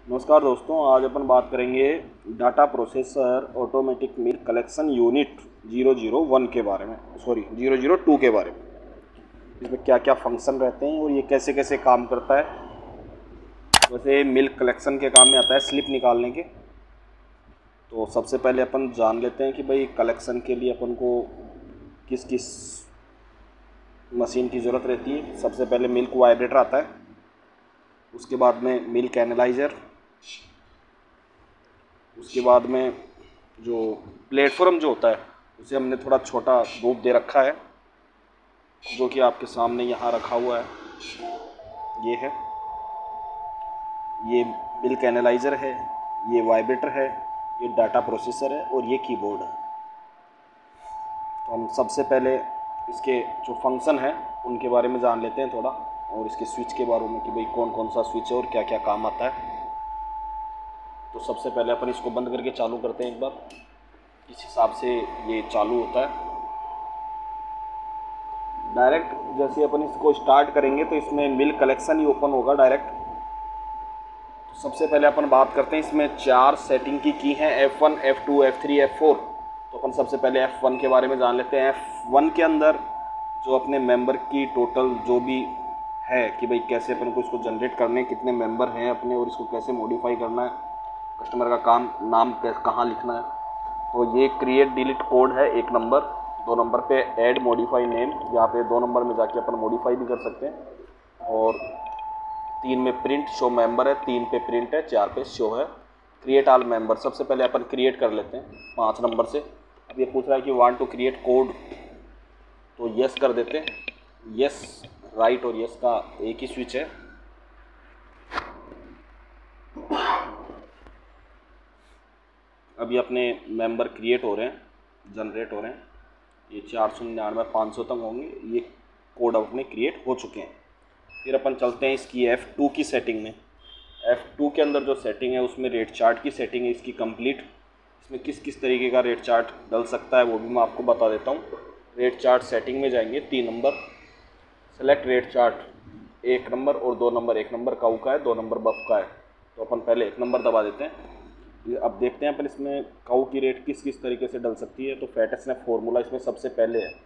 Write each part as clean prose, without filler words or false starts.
नमस्कार दोस्तों, आज अपन बात करेंगे data processor automatic milk collection unit 001 के बारे में, 002 के बारे में। इसमें क्या क्या फंक्शन रहते हैं और ये कैसे कैसे काम करता है। वैसे मिल्क कलेक्शन के काम में आता है स्लिप निकालने के। तो सबसे पहले अपन जान लेते हैं कि भाई कलेक्शन के लिए अपन को किस किस मशीन की ज़रूरत रहती है। सबसे पहले मिल्क वाइब्रेटर आता है, उसके बाद में मिल्क एनालाइज़र, उसके बाद में जो प्लेटफॉर्म जो होता है उसे हमने थोड़ा छोटा रूप दे रखा है, जो कि आपके सामने यहाँ रखा हुआ है। ये मिल्क एनालाइज़र है, ये वाइब्रेटर है, ये डाटा प्रोसेसर है और ये कीबोर्ड है। तो हम सबसे पहले इसके जो फंक्शन है उनके बारे में जान लेते हैं थोड़ा, और इसके स्विच के बारे में कि भाई कौन कौन सा स्विच है और क्या क्या काम आता है। तो सबसे पहले अपन इसको बंद करके चालू करते हैं एक बार। इस हिसाब से ये चालू होता है। डायरेक्ट जैसे अपन इसको स्टार्ट करेंगे तो इसमें मिल्क कलेक्शन ही ओपन होगा डायरेक्ट। तो सबसे पहले अपन बात करते हैं, इसमें 4 सेटिंग की हैं, F1, F2, F3, F4। तो अपन सबसे पहले F1 के बारे में जान लेते हैं। F1 के अंदर जो अपने मेंबर की टोटल जो भी है कि भाई कैसे अपन को इसको जनरेट करने, कितने मेंबर हैं अपने और इसको कैसे मॉडिफाई करना है, कस्टमर का काम नाम कहाँ लिखना है। तो ये क्रिएट डिलीट कोड है 1 नंबर। 2 नंबर पे ऐड मॉडिफाई नेम, यहाँ पे 2 नंबर में जाके अपन मॉडिफाई भी कर सकते हैं। और 3 में प्रिंट शो मेंबर है, 3 पे प्रिंट है, 4 पे शो है क्रिएट ऑल मेंबर। सबसे पहले अपन क्रिएट कर लेते हैं 5 नंबर से। अब ये पूछ रहा है कि वांट टू क्रिएट कोड, तो यस कर देते हैं। यस राइट और यस का एक ही स्विच है। अभी अपने मेंबर क्रिएट हो रहे हैं, जनरेट हो रहे हैं। ये 499 500 तक होंगे। ये कोड अपने क्रिएट हो चुके हैं। फिर अपन चलते हैं इसकी F2 की सेटिंग में। F2 के अंदर जो सेटिंग है उसमें रेट चार्ट की सेटिंग है इसकी कंप्लीट। इसमें किस किस तरीके का रेट चार्ट डल सकता है वो भी मैं आपको बता देता हूँ। रेट चार्ट सेटिंग में जाएंगे, 3 number, select rate chart. 1 number और 2 नंबर, 1 नंबर काऊ का है, 2 नंबर बफ का है। तो अपन पहले 1 नंबर दबा देते हैं। अब देखते हैं अपन इसमें काऊ की रेट किस किस तरीके से डल सकती है। तो फैट स्नैप फॉर्मूला इसमें सबसे पहले है।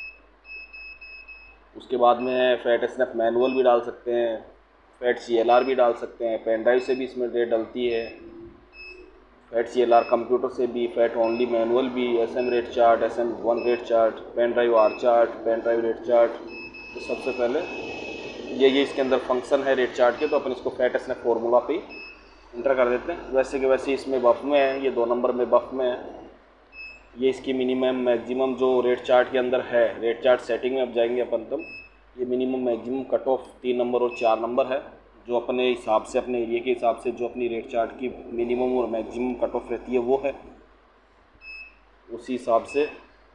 उसके बाद में फैट स्नैप मैनुअल भी डाल सकते हैं, फैट CLR भी डाल सकते हैं, पेन ड्राइव से भी इसमें रेट डलती है, फैट CLR कंप्यूटर से भी, फैट ओनली मैनुअल भी, SM rate chart, SM1 rate chart, pen drive R chart, pen drive rate chart. तो सबसे पहले ये इसके अंदर फंक्शन है रेट चार्ट के। तो अपन इसको फैट स्नैप फॉर्मूला पे इंटर कर देते हैं। वैसे कि वैसे इसमें बफ में है, ये 2 नंबर में बफ में है। ये इसकी मिनिमम मैक्सिमम जो रेट चार्ट के अंदर है, रेट चार्ट सेटिंग में अब जाएंगे अपन। तब ये minimum maximum cut off 3 number और 4 नंबर है, जो अपने हिसाब से, अपने एरिया के हिसाब से जो अपनी रेट चार्ट की मिनिमम और मैक्सिमम कट ऑफ रहती है वो है। उसी हिसाब से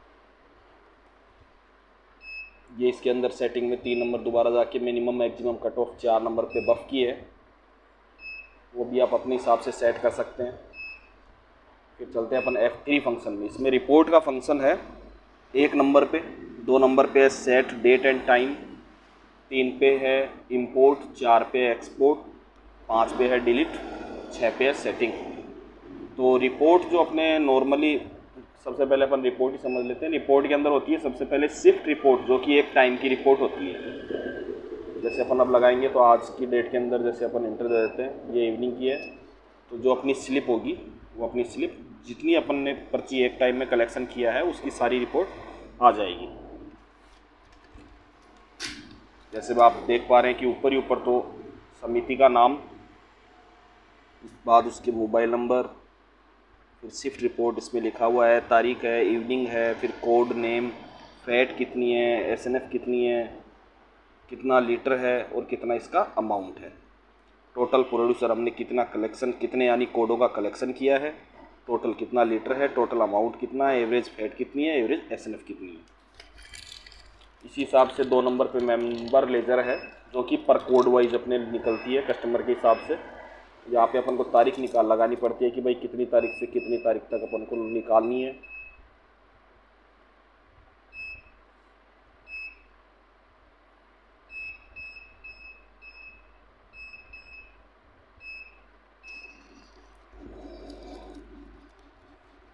ये इसके अंदर सेटिंग में 3 नंबर दोबारा जाके minimum maximum cut off 4 number पे बफ की है, वो भी आप अपने हिसाब से सेट कर सकते हैं। फिर चलते हैं अपन F3 फंक्शन में। इसमें रिपोर्ट का फंक्शन है 1 नंबर पे, 2 नंबर पे है सेट डेट एंड टाइम, 3 पे है इंपोर्ट, 4 पे है एक्सपोर्ट, 5 पे है डिलीट, 6 पे है सेटिंग। तो रिपोर्ट जो अपने नॉर्मली, सबसे पहले अपन रिपोर्ट ही समझ लेते हैं। रिपोर्ट के अंदर होती है सबसे पहले शिफ्ट रिपोर्ट, जो कि एक टाइम की रिपोर्ट होती है। जैसे अपन अब लगाएंगे तो आज की डेट के अंदर जैसे अपन इंटर दे देते हैं, ये इवनिंग की है। तो जो अपनी स्लिप होगी वो अपनी स्लिप जितनी अपन ने पर्ची एक टाइम में कलेक्शन किया है उसकी सारी रिपोर्ट आ जाएगी। जैसे आप देख पा रहे हैं कि ऊपर ही ऊपर तो समिति का नाम, इस बाद उसके मोबाइल नंबर, फिर शिफ्ट रिपोर्ट इसमें लिखा हुआ है, तारीख है, इवनिंग है, फिर कोड नेम, फैट कितनी है, SNF कितनी है, कितना लीटर है और कितना इसका अमाउंट है। टोटल प्रोड्यूसर हमने कितना कलेक्शन, कितने यानी कोडों का कलेक्शन किया है, टोटल कितना लीटर है, टोटल अमाउंट कितना है, एवरेज फैट कितनी है, एवरेज SNF कितनी है। इसी हिसाब से 2 नंबर पे मेंबर लेजर है, जो कि पर कोड वाइज अपने निकलती है कस्टमर के हिसाब से। यहाँ पे अपन को तारीख लगानी पड़ती है कि भाई कितनी तारीख से कितनी तारीख तक अपन को निकालनी है।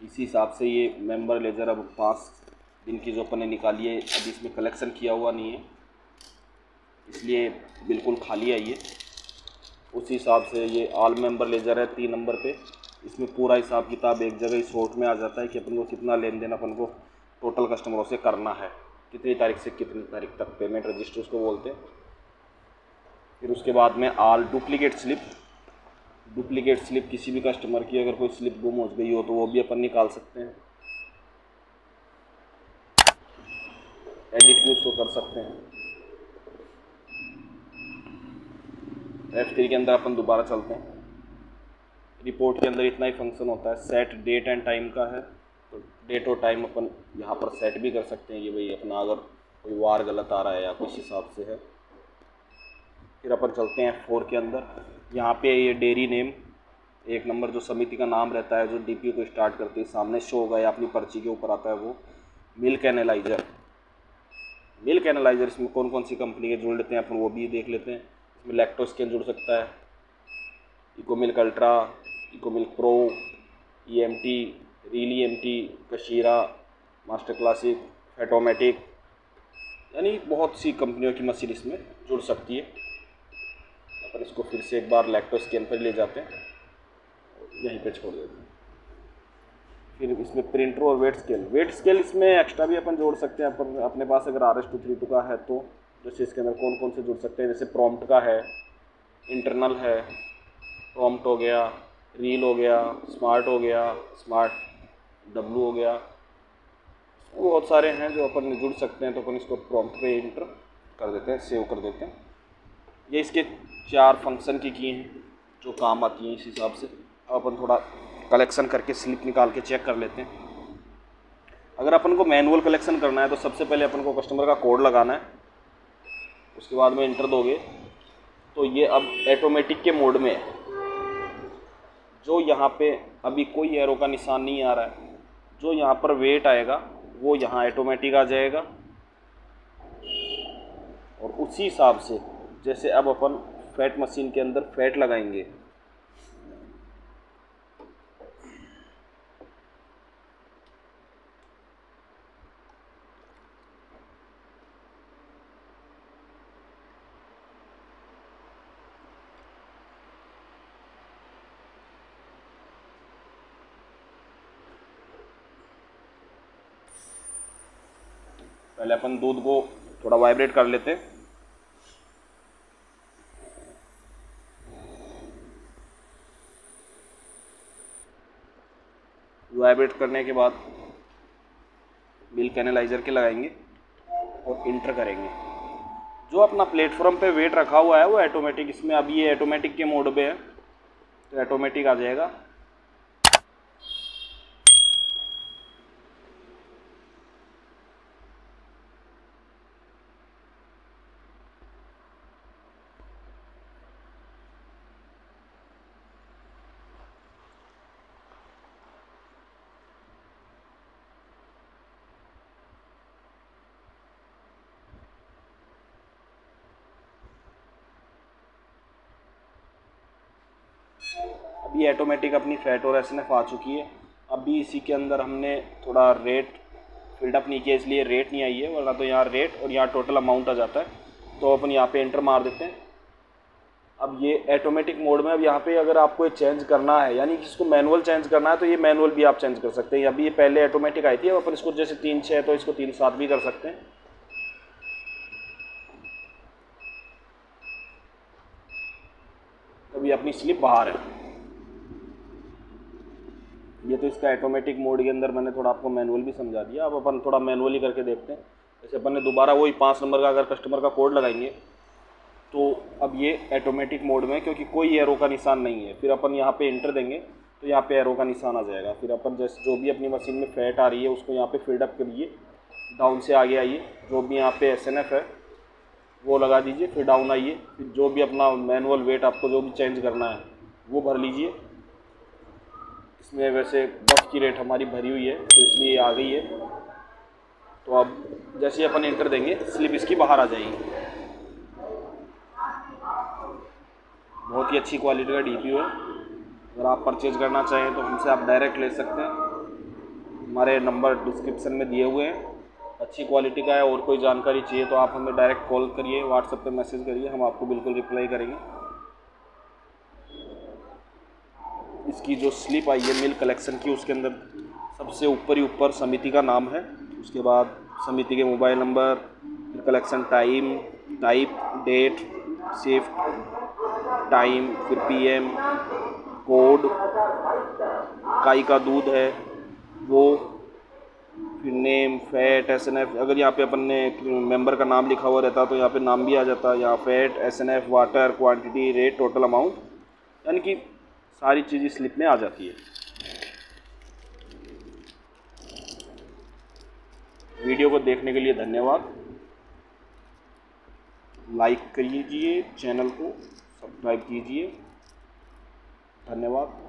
इसी हिसाब से ये मेंबर लेजर अब 5 दिन की जो अपन ने निकाली है, अभी इसमें कलेक्शन किया हुआ नहीं है, इसलिए बिल्कुल खाली है ये। उसी हिसाब से ये ऑल मेंबर लेजर है 3 नंबर पे, इसमें पूरा हिसाब किताब एक जगह ही शॉर्ट में आ जाता है कि अपन को कितना लेन देन अपन को टोटल कस्टमरों से करना है, कितनी तारीख से कितनी तारीख तक पेमेंट रजिस्टर उसको बोलते हैं। फिर उसके बाद में ऑल डुप्लीकेट स्लिप किसी भी कस्टमर की अगर कोई स्लिप गुम हो गई हो तो वो भी अपन निकाल सकते हैं, एडिट भी उसको कर सकते हैं। F3 के अंदर अपन दोबारा चलते हैं। रिपोर्ट के अंदर इतना ही फंक्शन होता है, सेट डेट एंड टाइम का है, तो डेट और टाइम अपन यहाँ पर सेट भी कर सकते हैं कि भाई अपना अगर कोई वार गलत आ रहा है या कुछ हिसाब से है। फिर अपन चलते हैं F4 के अंदर, यहाँ पे ये डेयरी नेम 1 नंबर जो समिति का नाम रहता है, जो DPO को स्टार्ट करती है सामने शो होगा या अपनी पर्ची के ऊपर आता है वो। मिल्क एनालाइज़र इसमें कौन कौन सी कंपनी के जुड़ लेते हैं अपन वो भी देख लेते हैं। इसमें लैक्टोस्कैन जुड़ सकता है, eco milk ultra, eco milk pro, EMT, रीली EMT, कशीरा, मास्टर क्लासिक, फैटोमेटिक, यानी बहुत सी कंपनियों की मशीन इसमें जुड़ सकती है। अपन इसको फिर से एक बार लैक्टोस्कैन पर ले जाते हैं, यहीं पे छोड़ देते हैं। फिर इसमें प्रिंटर और वेट स्केल इसमें एक्स्ट्रा भी अपन जोड़ सकते हैं। अपन अपने पास अगर RS-232 का है तो जैसे इसके अंदर कौन कौन से जुड़ सकते हैं, जैसे प्रॉम्प्ट का है, इंटरनल है, प्रॉम्प्ट हो गया, रील हो गया, स्मार्ट हो गया, स्मार्ट W हो गया, बहुत सारे हैं जो अपन जुड़ सकते हैं। तो अपन इसको प्रॉम्प्ट पे इंटर कर देते हैं, सेव कर देते हैं। ये इसके 4 फंक्शन की हैं जो काम आती हैं इस हिसाब से। अब अपन थोड़ा कलेक्शन करके स्लिप निकाल के चेक कर लेते हैं। अगर अपन को मैनुअल कलेक्शन करना है तो सबसे पहले अपन को कस्टमर का कोड लगाना है, उसके बाद में इंटर दोगे तो ये अब ऑटोमेटिक के मोड में है। जो यहाँ पे अभी कोई एरो का निशान नहीं आ रहा है, जो यहाँ पर वेट आएगा वो यहाँ ऑटोमेटिक आ जाएगा। और उसी हिसाब से जैसे अब अपन फैट मशीन के अंदर फैट लगाएंगे, पहले अपन दूध को थोड़ा वाइब्रेट कर लेते हैं। वाइब्रेट करने के बाद मिल्क एनालाइजर के लगाएंगे और इंटर करेंगे। जो अपना प्लेटफॉर्म पे वेट रखा हुआ है वो ऑटोमेटिक, इसमें अभी ये ऑटोमेटिक के मोड पे है तो ऑटोमेटिक आ जाएगा। अभी ऑटोमेटिक अपनी फैट और SNF आ चुकी है। अभी इसी के अंदर हमने थोड़ा रेट फिल्डअप नहीं किया इसलिए रेट नहीं आई है, वरना तो यहाँ रेट और यहाँ टोटल अमाउंट आ जाता है। तो अपन यहाँ पे एंटर मार देते हैं। अब ये ऑटोमेटिक मोड में, अब यहाँ पे अगर आपको ये चेंज करना है यानी कि इसको मैनुअल चेंज करना है तो ये मैनुअल भी आप चेंज कर सकते हैं। अभी ये पहले ऑटोमेटिक आई थी, अब अपन इसको जैसे 3-6 तो इसको 3-7 भी कर सकते हैं। अभी अपनी स्लिप बाहर है। ये तो इसका ऑटोमेटिक मोड के अंदर मैंने थोड़ा आपको मैनुअल भी समझा दिया। अब अपन थोड़ा मैनुअली करके देखते हैं। जैसे अपन ने दोबारा वही 5 नंबर का अगर कस्टमर का कोड लगाएंगे तो अब ये ऑटोमेटिक मोड में, क्योंकि कोई एरो का निशान नहीं है। फिर अपन यहाँ पे इंटर देंगे तो यहाँ पे एरो का निशान आ जाएगा। फिर अपन जैसे जो भी अपनी मशीन में फैट आ रही है उसको यहाँ पे फिल्डअप करिए, डाउन से आगे आइए, जो भी यहाँ पे SNF है वो लगा दीजिए, फिर डाउन आइए, फिर जो भी अपना मैनुअल वेट आपको जो भी चेंज करना है वो भर लीजिए। इसमें वैसे बफ की रेट हमारी भरी हुई है तो इसलिए आ गई है। तो अब जैसे ही अपन इंटर देंगे स्लिप इसकी बाहर आ जाएगी। बहुत ही अच्छी क्वालिटी का DPO है। अगर आप परचेज करना चाहें तो हमसे आप डायरेक्ट ले सकते हैं। हमारे नंबर डिस्क्रिप्शन में दिए हुए हैं। अच्छी क्वालिटी का है। और कोई जानकारी चाहिए तो आप हमें डायरेक्ट कॉल करिए, व्हाट्सएप पे मैसेज करिए, हम आपको बिल्कुल रिप्लाई करेंगे। इसकी जो स्लिप आई है मिल कलेक्शन की, उसके अंदर सबसे ऊपर ही ऊपर समिति का नाम है, उसके बाद समिति के मोबाइल नंबर, फिर collection time, type, date, shift time, फिर पीएम, कोड, गाय का दूध है वो, फिर नेम, फैट, एसएनएफ। अगर यहाँ पे अपन ने मेंबर का नाम लिखा हुआ रहता तो यहाँ पे नाम भी आ जाता। यहाँ fat, SNF, water, quantity, rate, total amount, यानी कि सारी चीज़ें स्लिप में आ जाती है। वीडियो को देखने के लिए धन्यवाद। लाइक कीजिए, चैनल को सब्सक्राइब कीजिए। धन्यवाद।